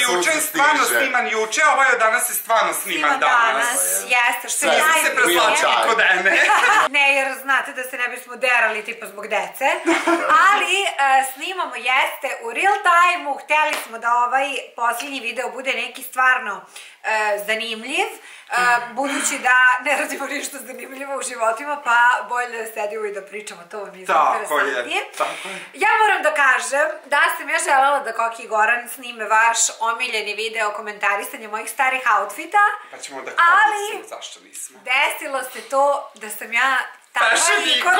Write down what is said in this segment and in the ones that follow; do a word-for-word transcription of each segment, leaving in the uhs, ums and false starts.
juče je stvarno sniman juče, a ovaj od danas je stvarno sniman danas. Jeste, što je najbolje. Sve se preslačili kod ene. Ne, jer znate da se ne bismo derali tipa zbog dece, ali snimamo jeste u real time-u, hteli smo da ovaj posljednji video bude neki stvarno zanimljiv, budući da ne radimo ništa zanimljivo u životima, pa bolje da sedimo i da pričamo, to vam je interesantnije. Ja moram da kažem da sam ja želela da Koki i Goran snime vaš omiljeni video komentarisanje mojih starih outfita, ali desilo se to da sam ja takva ikona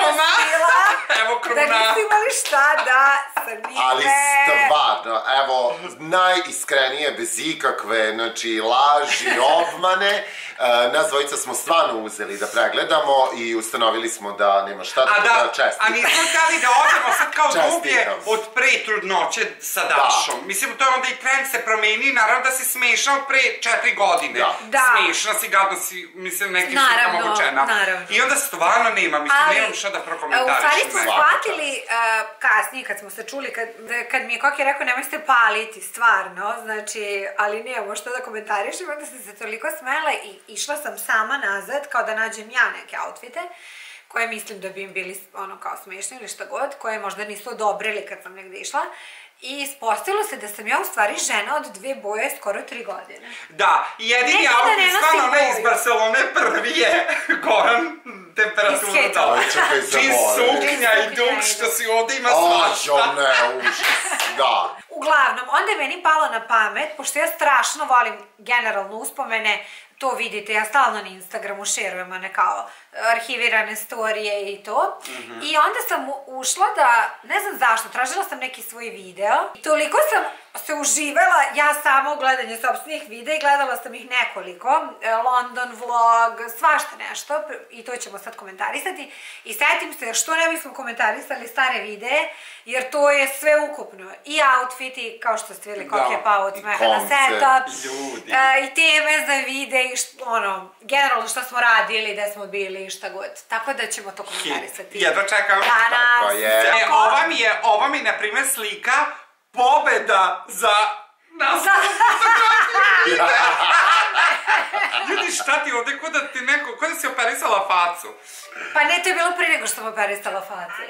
stila, da nisu imali šta da snime. Ali stvarno, evo, najiskrenije, bez ikakve, znači, laži, obmane, nas dvojica smo stvarno uzeli da pregledamo i ustanovili smo da nema šta da čestimo. A nismo htjeli da odemo sad kao dublje od pre trudnoće sa Dašom. Mislim, to je onda i trend se promeni, naravno da si smešna od pre četiri godine. Smešna si, gadno si, mislim, neki slika mogućena. I onda stvarno nema, mislim, nemam šta da prokomentarišem. U stvari smo shvatili kasnije, kad smo se čuli, kad mi je Koki rekao nemoj se paliti, stvarno, znači, ali nemamo šta da komentarišem, onda sam se toliko smela i išla sam sama nazad, kao da nađem ja neke outfite, koje mislim da bi im bili ono kao smešni ili šta god, koje možda nisu odobrili kad sam negde išla. I ispostavilo se da sam ja u stvari žena od dve boje skoro tri godine. Da, jedini outfit stvarno ne iz Barcelone prvi je Goran temperatura dala. Čim suknja i duk što si ovde ima svašta. Ođo ne, užas, da. Uglavnom, onda je meni palo na pamet, pošto ja strašno volim generalno uspomene, to vidite, ja stalno na Instagramu šerujem one kao arhivirane storije i to. I onda sam ušla da, ne znam zašto, tražila sam neki svoj video. Toliko sam se uživala ja sama u gledanju sopstvenih videa i gledala sam ih nekoliko. London vlog, svašta nešto i to ćemo sad komentarisati. I setim se što ne bismo komentarisali stare videe, jer to je sve ukupno. I outfiti, kao što ste vidjeli Koki je pao od smeha na setup. I teme za videe i ono, generalno što smo radili, gde smo bili i šta god. Tako da ćemo to komentarisati. Jedva čekam. Danas. Ova mi je, ova mi na primjer slika pobeda za nastavu fotografiju. Ljudi, šta ti ovde, kod da ti neko, kod da si operisala facu? Pa ne, to je bilo prije nego što sam operisala facu.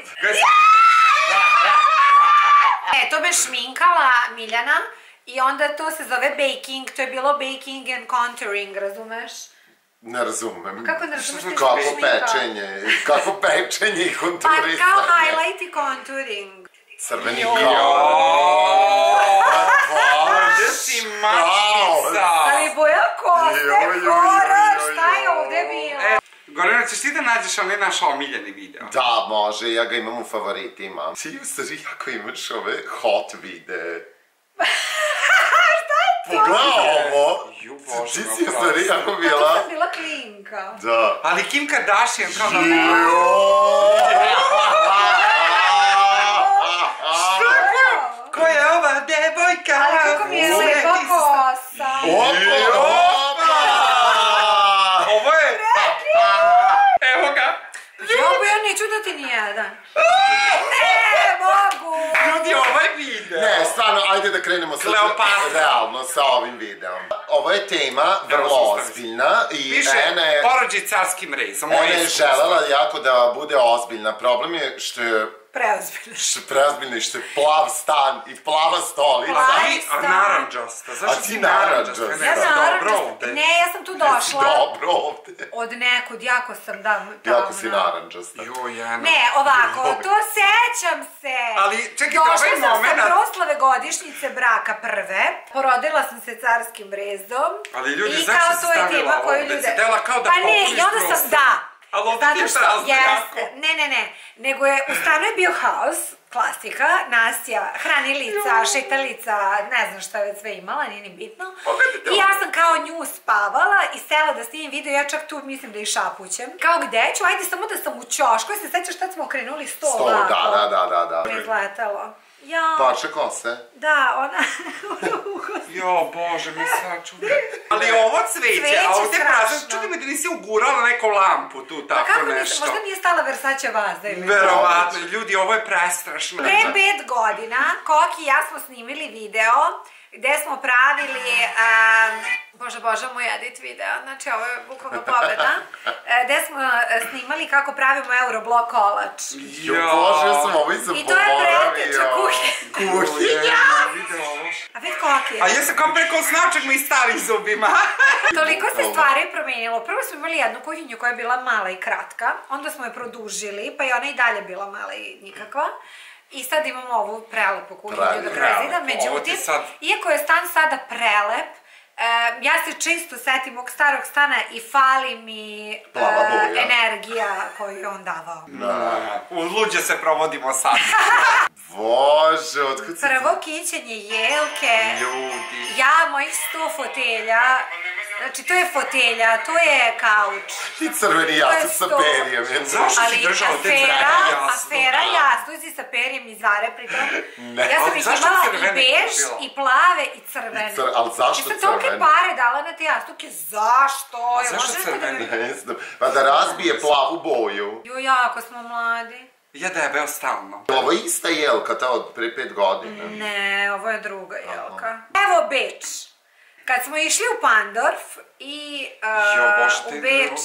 E, to me šminkala Miljana i onda to se zove baking, to je bilo baking and contouring, razumeš? Ne razumem. Kako ne razumeš ti što Kako pečenje, kako pečenje i konturisanje. Pa kao highlight i contouring. Crveni kao. Gde si mačica? Ali boja koste, horor, šta je ovde bilo? Gorana, ćeš ti da nađeš onaj naš omiljeni video? Da, može, ja ga imam u favoritima. Ti u stvari jako imaš ove hot videe. Šta je to? Pogledaj ovo. Ti si u stvari jako bila... Kako sam bila klinka. Da. Ali Kim Kardashian kao na... Ko je ova devojka? Ali kako mi je lepa kosa. Opa! Ovo je... Evo ga. Jobu, ja neću da ti nijedan. Ne, mogu. Ljudi, ovo je video. Ne, stvarno, ajde da krenemo sad realno sa ovim videom. Ovo je tema vrlo ozbiljna i Ene... Piše porođaj carskim rezom. Ene je želela jako da bude ozbiljna. Problem je što je... Preozbiljno. Što je preozbiljno i što je plav stan i plava stolica. Plavi stan. A naranđasta. Zašto si naranđasta? Ja naranđasta. Ne, ja sam tu došla. Dobro ovde. Od nekud, jako sam da... Jako si naranđasta. Joj, Jana. Ne, ovako, to sećam se. Ali, čekajte, ovaj moment... Došla sam sa proslave godišnjice braka prve. Porodila sam se carskim rezom. Ali ljudi, zašto si stavila ovde? Si tela kao da popuniš proslavu. Pa ne, i onda sam, da. Ali ovdje ti je prazno jako. Ne, ne, ne. Nego je, u stanu je bio haos, klasika, Nasja, hranilica, šetalica, ne znam šta već sve imala, nije ni bitno. I ja sam kao nju spavala i sela da snimim video, ja čak tu mislim da i šapućem. Kao gde ću, ajde samo da sam u ćošku, se sećaš šta smo okrenuli stol. Stol, da, da, da, da, da. Izletalo. Parče kose? Da, ona... Jo, bože, mi sad čudim. Ali ovo cveće, a ovdje prazno, čudim me da nisi ugurala neku lampu tu, tako nešto. Možda nije stala Versace vaza ili... Verovatno, ljudi, ovo je prestrašno. Pre pet godina, Koki i ja smo snimili video gde smo pravili, bože bože moj edit video, znači ovo je bukvalno pobeda, gde smo snimali kako pravimo Euroblok kolač. Jo, bože, sam ovo i zaboravio. I to je preteča kuhinja. Kuhinja! A vidi koliko je. A ja sam kao preko snačak mi starih zubima. Toliko se stvari promenilo. Prvo smo imali jednu kuhinju koja je bila mala i kratka, onda smo je produžili, pa je ona i dalje bila mala i nikakva. I sad imamo ovu prelepu kuhinju do kraja zida, međutim, iako je stan sada prelep, ja se čisto setim mog starog stana i fali mi energija koju je on davao. U luđe se provodimo sad. Bože, otkud si... Prvo kićenje jelke, ljudi. ja mojih sto fotelja, znači to je fotelja, to je kauč. I crveni jastuc sa perijem. Zašto si držao te crveni jastuc? Afera jastuci sa perijem iz Zare, pritom. Ja sam ih imala i bež, i plave, i crvene. Ali zašto crvene? crvene? I sam tolike pare dala na te jastuke, zašto? A zašto crvene? Ne znam, pa da razbije plavu boju. Jo, jako smo mladi. Ja debel stalno. Ovo je ista jelka, ta od pre pet godina. Ne, ovo je druga jelka. Evo Beč. Kad smo išli u Pandorf i u Beč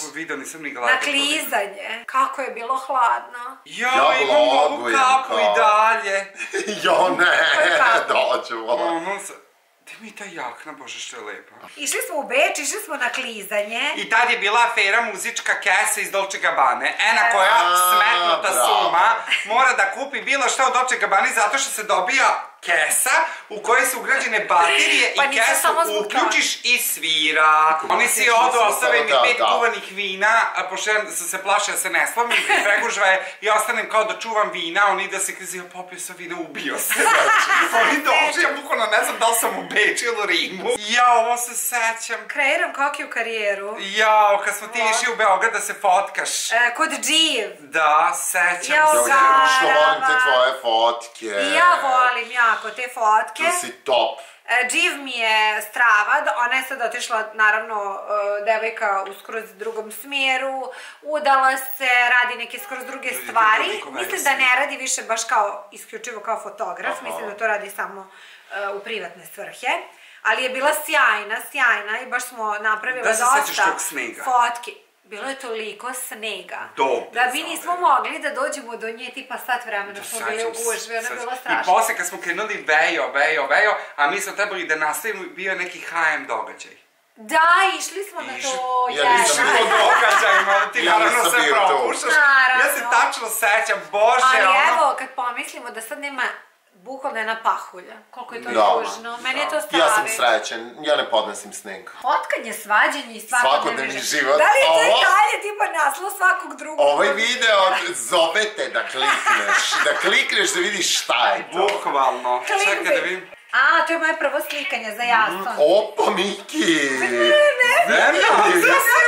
na klizanje, kako je bilo hladno. Jo, imam ovu kapu i dalje. Jo, ne, dođemo. Gde mi je ta jakna, bože što je lepa. Išli smo u Beč, išli smo na klizanje. I tad je bila afera muzička kesa iz Dolce Gabbane. Ena koja smetnuta suma mora da kupi bilo šta u Dolce Gabbani zato što se dobija kesa u kojoj su ugrađene baterije i kesu uključiš i svira. Oni si odu, ostave mi pet kuvanih vina, pošto ja sam se plašio da se ne slomim, pregužva je i ostanem kao da čuvam vina, on ide se krizi, ja popio sam vina, ubio se. Oni dođe, ja bukvalno ne znam da li sam u Beču ili Rimu. Jao, ovo se sećam. Kreiram kokiju karijeru. Jao, kad smo ti išli u Beograd da se fotkaš. Kod Dživ. Da, sećam se. Jao, Garava. Što volim te tvoje fotke. I ja volim jako te fotke. Tu si top. Dživ mi je strava, ona je sad otišla, naravno, devojka u skroz drugom smjeru, udala se, radi neke skroz druge stvari. Mislim da ne radi više baš kao, isključivo kao fotograf, mislim da to radi samo u privatne svrhe. Ali je bila sjajna, sjajna i baš smo napravila dosta fotke. Bilo je toliko snega. Da mi nismo mogli da dođemo do nje, tipa sat vremena smo bili u gužvi, ona je bila strašna. I posle kad smo krenuli vejo, vejo, vejo, a mi smo trebali da nastavimo, bio je neki ha em događaj. Da, išli smo na to, ja nisam bio to događajima, ti naravno se propuštaš. Ja se tačno sećam, bože, ono. Ali evo, kad pomislimo da sad nema bukvalno jedna pahulja. Koliko je to ružno. Meni je to stravi. Ja sam srećen, ja ne podnosim sneg. Fotkanje, svađanje i svakodnevni život. Da li je to i dalje tipa naslov svakog drugog? Ovaj video zove te da klikneš. Da klikneš da vidiš šta je to. Bukvalno. Čekaj da vidim. A, to je moje prvo slikanje za jasno. Opa, Miki! Ne, ne, ne, ne, ne, si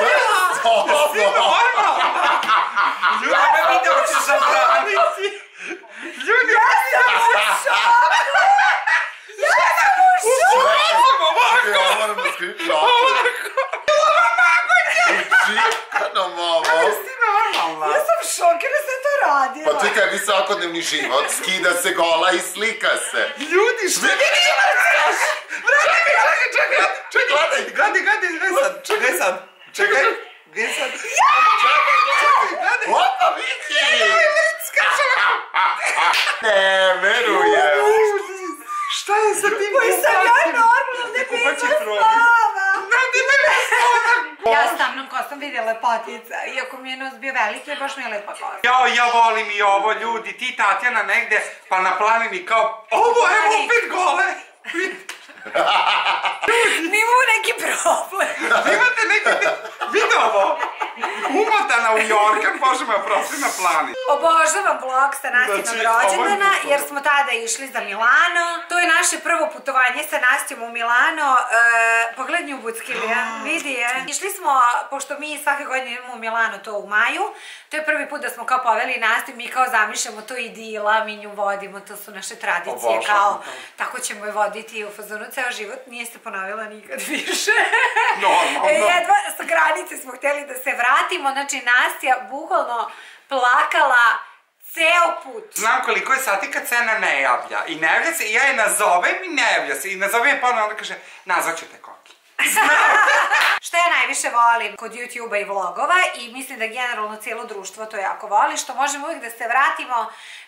normalno! Ljudi, me video ćeš zabraniti! Ljudi, ja sam u šoku! Ja sam u šoku! Ja moram da skrijem šoku. Ovako će! Učikanom ovo. Ali si normalna. Ja sam šokira se to radila. Pa čekaj, vi svakodnevni život, skida se gola i slika se. Ljudi, što ti ti vrcaš? Vrati, čekaj, čekaj, čekaj, gledaj, gledaj, gledaj, gledaj sad, čekaj sad, čekaj, gledaj sad. Čekaj, čekaj, gledaj. Opa, Miki! Joj, lickaš! Ne, verujem. Šta je sa tim kupačima? Koji sam ja normalno, ne pita slava. Ne, ti me ne slava. Ja s tamnom kosom vidi lepotica, iako mi je nos bio veliki, baš mi je lepa kosa. Jao, ja volim i ovo, ljudi, ti Tatjana negde, pa na planini kao, ovo, evo, opet gole. Mi imamo neki problem. Imate neki, vidi ovo, umotana u Jorkan, bože me oprosti na plani. Obožavam vlog sa Nastinom rođendana, jer smo tada išli za Milano. To je naše prvo putovanje sa Nastijom u Milano. Poglednji u Buckilija, vidi je. Išli smo, pošto mi svake godine imamo u Milano to u maju, to je prvi put da smo kao poveli Nastiju, mi kao zamišljamo to idila, mi nju vodimo, to su naše tradicije, kao tako ćemo je voditi u fazonu ceo život, nije se ponovila nikad više. Normalno. Jedva sa granice smo htjeli da se vratimo, znači Nastija bukvalno plakala Ceo put. Znam koliko je sati kad se Ena ne javlja. I ne javlja se, i ja je nazovem i ne javlja se. I nazovem je pa ona onda kaže, nazvaću te Koki. Što ja najviše volim kod YouTube-a i vlogova i mislim da generalno cijelo društvo to jako voli, što možemo uvijek da se vratimo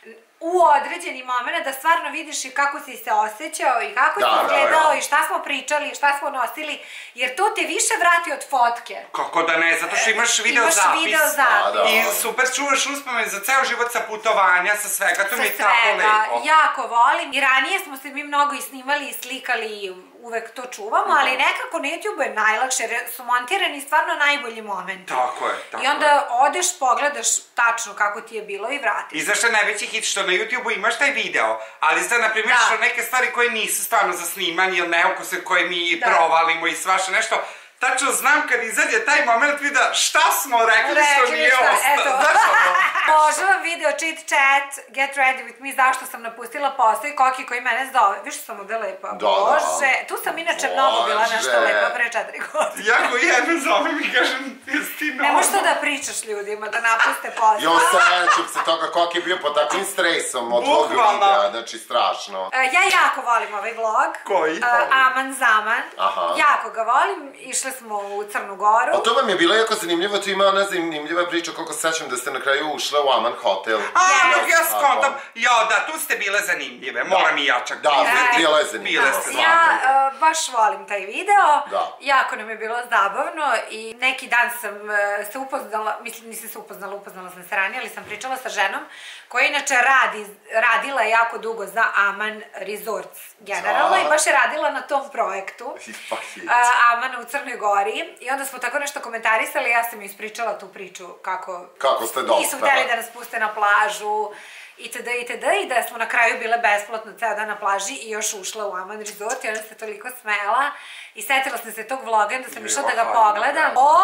u određeni moment da stvarno vidiš i kako si se osjećao i kako si izgledao i šta smo pričali i šta smo nosili, jer to te više vrati od fotke. Kako da ne, zato što imaš video zapis. Imaš video zapis. I super čuvaš uspomen za ceo život sa putovanja, sa svega, to mi je tako lepo. Jako volim. I ranije smo se mi mnogo i snimali i slikali i uvek to čuvamo, ali nekako na YouTube je najlakše, jer su montirani stvarno najbolji momenti. Tako je, tako je. I onda odeš, pogledaš tačno kako ti je bilo i vratiš. I zašto je najveći hit što na YouTube-u imaš taj video, ali sad, na primjer, što neke stvari koje nisu stvarno za snimanje ili neukuse koje mi provalimo i svašta nešto, tačno znam kad izađe taj moment vida šta smo rekli što nije ostalo. Znaš ono? Može vam video chit chat, get ready with me, zašto sam napustila posao i Koki koji mene zove. Viš što sam ovdje lepa? Bože, tu sam inače mnogo bila nešto lepa pre četiri godine. Ja ko jedno zovem i kažem, jesi ti normalno? Ne možeš to da pričaš ljudima, da napuste posao. Jo, sećam se toga Koki je bio pod takvim stresom od tvojeg videa, znači strašno. Ja jako volim ovaj vlog. Koji? Aman Zaman. Jako ga volim, išli smo u Crnu Goru. A to vam je bilo jako zanimljivo, tu ima ona zanimljiva priča koliko sećam da ste na kraju ušla u Aman hotel. A, dok ja skontam. Jo, da, tu ste bile zanimljive, moram i ja čak. Da, bila je zanimljiva. Ja baš volim taj video, jako nam je bilo zabavno i neki dan sam se upoznala, mislim nisam se upoznala, upoznala sam se ranije, ali sam pričala sa ženom koja inače radila jako dugo za Aman Resorts generalno i baš je radila na tom projektu Amana u Crnoj Gori i onda smo tako nešto komentarisali, ja sam ispričala tu priču kako nisu htjeli da nas puste na plažu itd. itd. I da smo na kraju bile besplatno ceo dan na plaži i još ušla u Aman Resort i onda se toliko smela i setila sam se tog vloga i onda sam išla da ga pogledam. O,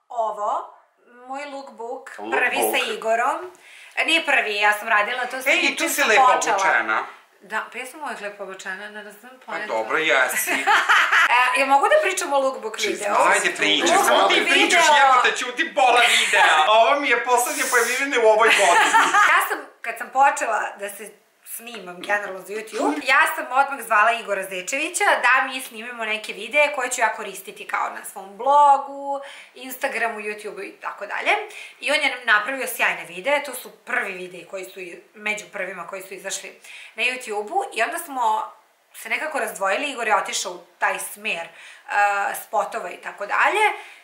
ovo, moj lookbook, prvi sa Igorom. Nije prvi, ja sam radila to sa njim čim sam počela. Ej, i tu si lepo obučena. Da, pa ja sam uvijek lepo obučena, ne znam pojeta. Pa dobro, jesi. Jel mogu da pričam o lookbook videu? Ajde, pričaš, samo ti pričaš, jebote, ćuti pola videa. Ovo mi je poslednje pojavljivanje u ovoj godini. Ja sam, kad sam počela da se snimam generalno za YouTube, ja sam odmah zvala Igora Zečevića da mi snimimo neke videe koje ću ja koristiti kao na svom blogu, Instagramu, YouTubeu i tako dalje. I on je napravio sjajne videe, to su prvi videi koji su, među prvima koji su izašli na YouTubeu i onda smo se nekako razdvojili, Igor je otišao u taj smer spotova i tako dalje.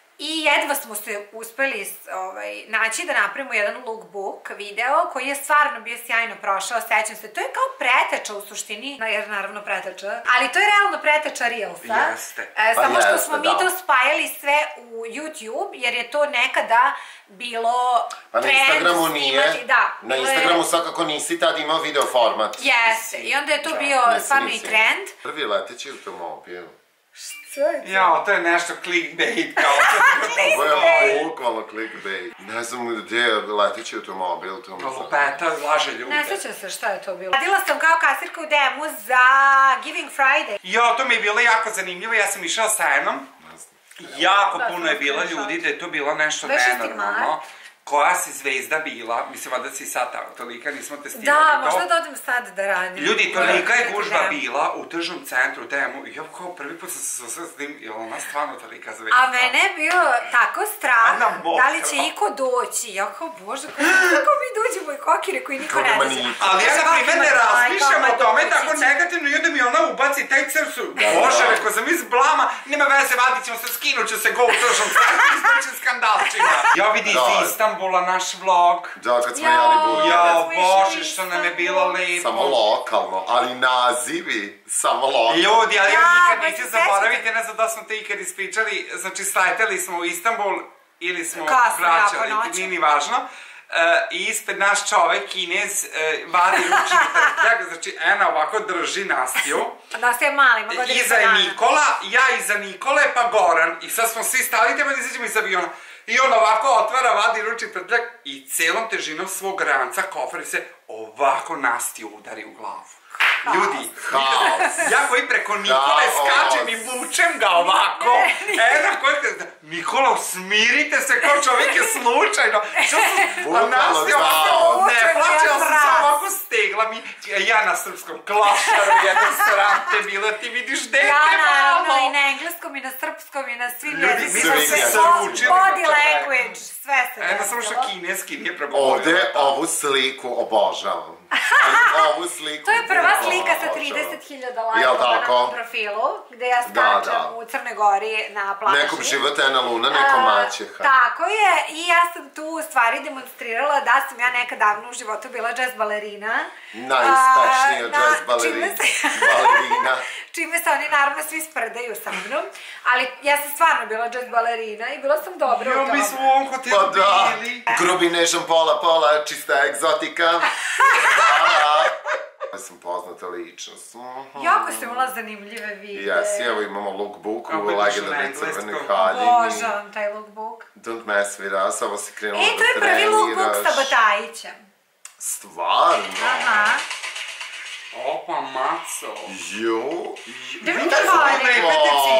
I jedva smo se uspeli naći da napravimo jedan lookbook video koji je stvarno bio sjajno prošao, sećam se, to je kao preteča u suštini, jer naravno preteča, ali to je realno preteča Reelsa. Jeste. Samo što smo mi to spajali sve u YouTube, jer je to nekada bilo trend snimati, da. Na Instagramu svakako nisi tad imao video format. Jeste, i onda je to bio stvarno i trend. Prvi leteći automobil. Jao, to je nešto clickbait kao... Ovo je bukvalno clickbait. Ne znam gdje je leteći automobil. Lupeta, laže ljude. Ne sjećam se šta je to bilo. Radila sam kao kasirka u demu za Giving Friday. Jo, to mi je bilo jako zanimljivo, ja sam išao sa Enom. Jako puno je bilo ljudi da je to bilo nešto nenormalno. Koja si zvezda bila, mislim da si sad tolika, nismo testirali to. Da, možda da odem sad da radim. Ljudi, tolika je gužba bila u tržnom centru, demo, i ja kao prvi put sam se susrela s tim, jel ona stvarno tolika zvezda. A mene je bio tako strah, da li će iko doći, ja kao bože, kako mi dođemo i kokire koji niko ne dođe. Ali ja na primjer ne razmišljam o tome tako negativno i onda mi ona ubaci taj crsu. Bože, rekao sam iz blama, nema veze, vadit ćemo se, skinut ću se go u tržnom centru, izbućem skandalčina. Ja vidi iz Istanbula naš vlog. Da, kad smo jeli burgere. Jao, bože, što nam je bilo lepo. Samo lokalno, ali nazivi, samo lokalno. Ljudi, ali ja nikad neću zaboraviti, ne znam da smo te ikad ispričali, znači sleteli smo u Istanbul ili smo vraćali, nije ni važno. I ispred naš čovek, Kinez, vadi ručni prtljak, znači Ena ovako drži Nastiju. Nastija je mali, ima godinu iza je Nikola, ja iza Nikole, pa Goran. I sad smo svi stali, treba da izađemo iz aviona. I on ovako otvara, vadi ručni prtljak i celom težinom svog ranca koferi se ovako Nastiju udari u glavu. Ljudi, Haos. ja koji preko Nikole skačem i vučem ga ovako. Ena koji te... Nikola, smirite se kao čovjek je slučajno. Bukvalno haos. Ne, plaćala sam se ovako stegla mi. Ja na srpskom klašaru, jedan srate bilo, ti vidiš dete malo. Ja naravno i na engleskom i na srpskom i na svim jezicima. Ljudi, mi smo se učili. Body language, sve se desilo. Eno samo što kineski nije progovorila. Ovde ovu sliku obožavam. Ovu sliku to je prva slika sa trideset hiljada lajkova na mom profilu, gde ja skačem u Crnoj Gori na plaži. Nekom životena luna, nekom maćeha. Tako je, i ja sam tu u stvari demonstrirala da sam ja nekad davno u životu bila jazz balerina. Najuspešnija jazz balerina. Čime se oni naravno svi sprdaju sa mnom, ali ja sam stvarno bila jazz balerina i bila sam dobra u tome. Jo, mi smo u ovom hotelu bili. Grubi nežan pola pola, čista egzotika. Ja sam poznata ličnost. Jako sam imala zanimljive videe. Jesi, evo imamo lookbook u legendarnoj crvenoj haljini. Obožavam taj lookbook. Don't mess with us, ovo si krenula da treniraš. E, to je prvi lookbook sa Batajićem. Stvarno? Aha. Opa, maco. Jo. Da mi ta haljena?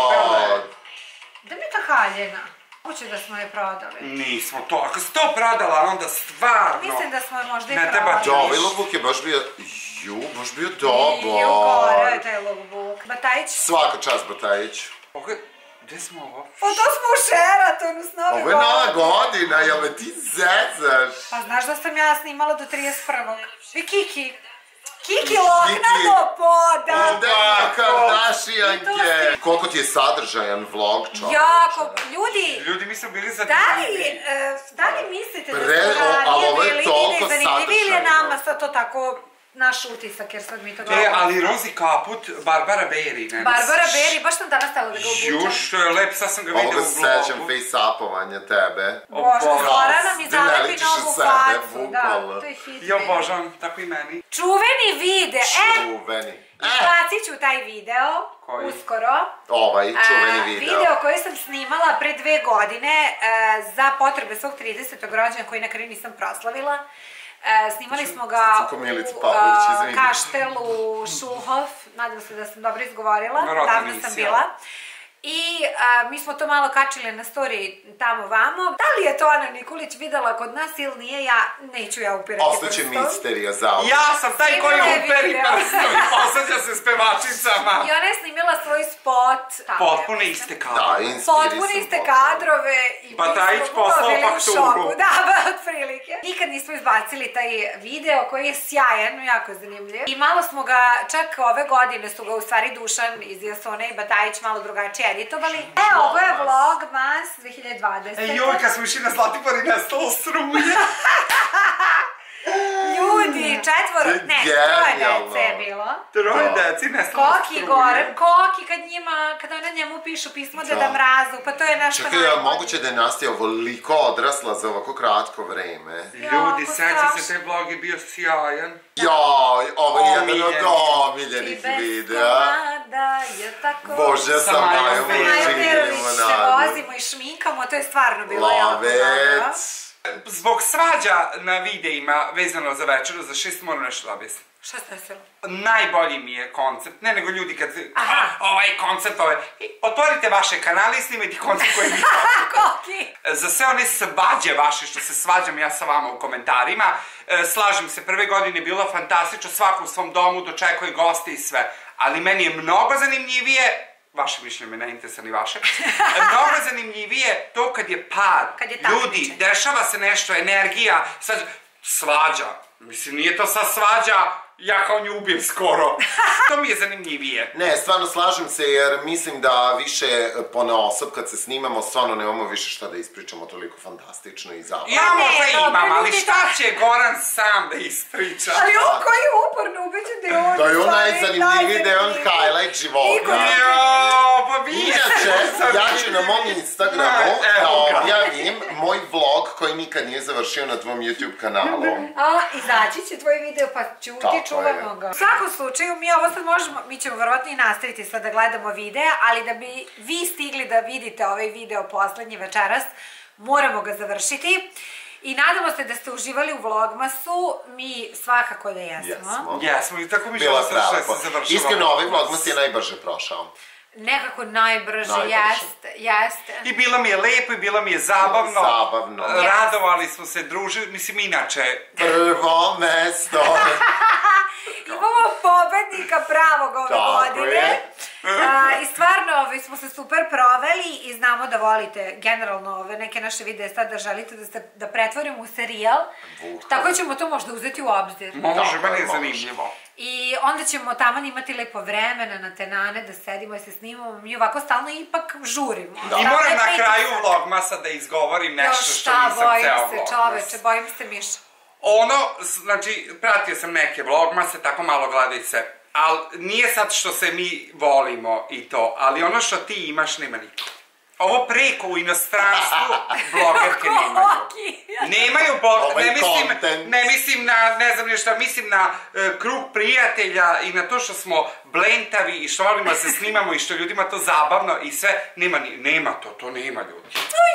Da mi ta haljena? Hoću da smo je prodali. Nismo to, ako si to prodala, onda stvarno... Mislim da smo je možda i prodali. Da, ovaj lookbook je baš bio... Ju, baš bio dobar. Ju, gore je taj lookbook. Batajić? Svaka čast Batajić. Gde smo ovo? Pa to smo u Sheratonu s Nove godine. Ovo je Nova godina, jel me ti zezaš? Pa znaš da sam ja snimala do trideset prvog I Kiki. Kiki lokna do poda. Onda Kardashianke. Koliko ti je sadržajan vlog, čovječe? Jako, ljudi. Ljudi, mi smo bili za Da li, da li mislite da smo ranije bili zanimljivi ili je nama sad to tako naš utisak, jer sad mi to gledamo. E, ali Rozi Kaput, Barbara Berry, ne? Barbara Berry, baš sam danas stala da ga obučem. Juš, to je lep, sad sam ga vidio u vlogu. Ovo se sećam face-upovanja tebe. Bože, Zorana mi zalepi novu facu. Da, to je hit. Ja obožavam, tako i meni. Čuveni vide, e! Čuveni. Bacit ću taj video, uskoro. Ovaj, čuveni video. Video koji sam snimala pre dve godine za potrebe svog tridesetog rođena koji na kraju nisam proslavila. Snimali smo ga u Kaštelu Šulhof, nadam se da sam dobro izgovorila, davno sam bila. I mi smo to malo kačili na story tamo vamo. Da li je to Ana Nikolić videla kod nas ili nije, ja neću ja upirati prstom. Ostaće misterija za ovo. Ja sam taj koji uperi prstom i posađa se s pevačicama. I ona je snimila svoj spot. Potpune iste kadrove. Da, inspirisam. Potpune iste kadrove. Batajić poslao fakturu. Da, od prilike. Nikad nismo izbacili taj video koji je sjajan, jako zanimljiv. I malo smo ga, čak ove godine su ga u stvari Dušan iz Jasone i Batajić malo drugačije editovali. E, ovo je Vlogmas dve hiljade dvadesete. E, joj, kad smo išli na Zlatibor i nestalo struje. Ljudi, četvoro, ne, troje dece je bilo. Troje deci, nestalo struje. Koki, Goran, Koki, kad njima, kada ona njemu pišu pismo Deda Mrazu, pa to je nešto najbolje. Čekaj, moguće da je Nastja ovoliko odrasla za ovako kratko vreme. Ljudi, seća se, taj vlog je bio sjajan. Joj, ovo je jedan od omiljenih videa. Bože, sa Majom živimo se vozimo i šminkamo, to je stvarno bilo jako dobro. Zbog svađa na videima vezano za večeru za šest moram nešto da objasnim. Šta ste desilo? Najbolji mi je koncept, ne nego ljudi kad se, ovaj koncept, ovaj, otvorite vaše kanale i snimajte koncept koji mi Koki! Za sve one svađe vaše što se svađam ja sa vama u komentarima, slažem se, prve godine je bilo fantastično, svako u svom domu dočekuje goste i sve, ali meni je mnogo zanimljivije, vaše mišljenje me ne interesuje ni vaše, mnogo zanimljivije to kad je par, ljudi, dešava se nešto, energija, sad, svađa, mislim, nije to sad svađa, ja kao nju ubijem skoro. To mi je zanimljivije. Ne, stvarno slažem se jer mislim da više ponaosob kad se snimamo, stvarno nemamo više šta da ispričamo toliko fantastično i zabavno. Ja možda imam, ali šta će Goran sam da ispriča? Ali on koji je uporno ubeđen da je on... Da je on najzanimljiviji, da je on highlight života. Jao, pa vidite. Inače, ja ću na mom Instagramu da objavim moj vlog koji nikad nije završio na tvom YouTube kanalu. A, izaći će tvoj video pa ćuti, čuvamo ga. U svakom slučaju, mi ovo sad možemo, mi ćemo verovatno i nastaviti sad da gledamo videa, ali da bi vi stigli da vidite ovaj video poslednji večeras, moramo ga završiti. I nadamo se da ste uživali u Vlogmasu, mi svakako da jesmo. Jesmo. Jesmo, i tako mi Bila žele sa prelepo. se završava. Iskreno, ovaj Vlogmas je najbrže prošao. Nekako najbrže, jeste, jeste. I bilo mi je lepo i bilo mi je zabavno. Zabavno. Radovali smo se, družili, mislim inače. Prvo mesto. Imamo pobednika pravog ove Tako godine. je. A, I stvarno ovaj, smo se super proveli i znamo da volite generalno ove neke naše videe sad da želite da, se, da pretvorimo u serijal. Bukvalno. Tako ćemo to možda uzeti u obzir. Može, meni je zanimljivo. I onda ćemo taman imati lepo vremena na tenane da sedimo i se snimamo. Mi ovako stalno ipak žurimo. Da. I moram na kraju Vlogmasa da izgovorim nešto što nisam ceo Vlogmas. Bojim se, čoveče, bojim se, Miša. Ono, znači, pratio sam neke Vlogmase, tako malo gledaj se, ali nije sad što se mi volimo i to, ali ono što ti imaš nema niko. Ovo preko u inostranstvu blogerke nemaju. Nemaju blogerke, ne mislim, ne mislim na, ne znam nešto, mislim na uh, krug prijatelja i na to što smo blentavi i što volimo da se snimamo i što ljudima to zabavno i sve, nema, nema to, to nema ljudi.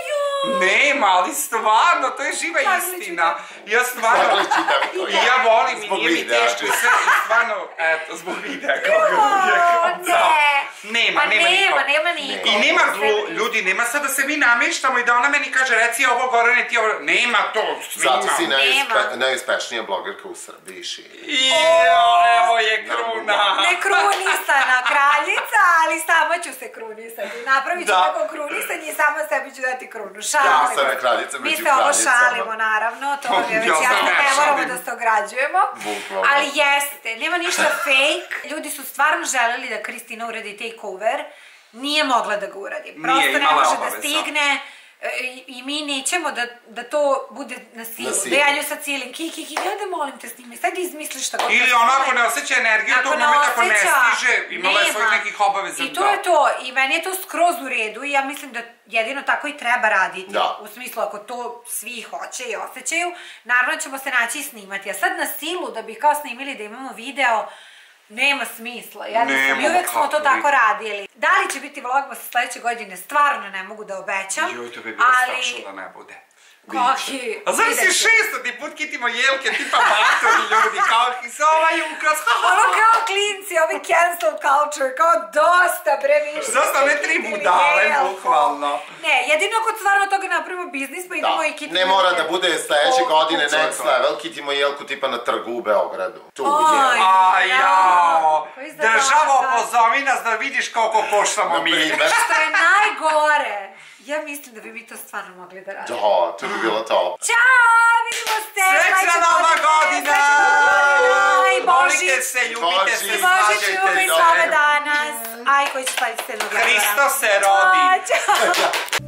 Nema, ali stvarno, to je živa istina. Ja stvarno, i ja volim i nije mi teško i sve, i stvarno, eto, zbog videa kako uvijek. Nema, nema niko. Nema niko. I nema ljudi, nema sad da se mi namještamo i da ona meni kaže, reci ovo Gorane, ti ovo, nema to, svima. Zato si najuspešnija blogerka u Srbiji širi. Ijo, evo je kruna. Ne krunisana kraljica, ali sama ću se krunisati. Napravit ću tako krunisanje i sama sebi ću dati krunu. Šalimo. Mi se ovo šalimo, naravno, to vam je već jasno, ne moramo da se ograđujemo. Ali jeste, nema ništa fake. Ljudi su stvarno želeli da Kristina uradi takeover, nije mogla da ga uradi. Prosto ne može da stigne. I mi nećemo da to bude na silu. Da ja nju sad cijelim, ki, ki, ki, ja da molim te snimi, sad izmisliš šta god. Ili ona ako ne osjeća energiju, to moment ako ne stiže, imala je svojih nekih obaveza. I to je to, i meni je to skroz u redu i ja mislim da jedino tako i treba raditi. U smislu, ako to svi hoće i osjećaju, naravno ćemo se naći i snimati. A sad na silu, da bi kao snimili da imamo video, nema smisla, jednostavno, i uvek smo to tako radili. Da li će biti Vlogmas sledeće godine, stvarno ne mogu da obećam. Joj, to bi bilo strašno da ne bude. Koki, a znam si šestoti put kitimo jelke, tipa matori ljudi, kao se ovaj ukras. Ono kao klinci, ovi cancel culture, kao dosta bre više. Dosta ne tri budale, bukvalno. Ne, jedino kod stvarno toga napravimo biznis, pa idemo i kitimo. Ne mora da bude sledeće godine next level, kitimo jelku tipa na trgu u Beogradu. Tu je. Aj, jao. Državo, pozovi nas da vidiš koliko koštamo mi. Što je najgore. Ja mislim da bi mi to stvarno mogli da radimo. Da, to bi bilo to. Ćao, vidimo se! Srećna Nova godina! Aj, Božić! Volite se, ljubite se, svađajte se! Božić, ljubite slave danas! Aj, koji će slaviti se? Hristos se rodi! Ćao!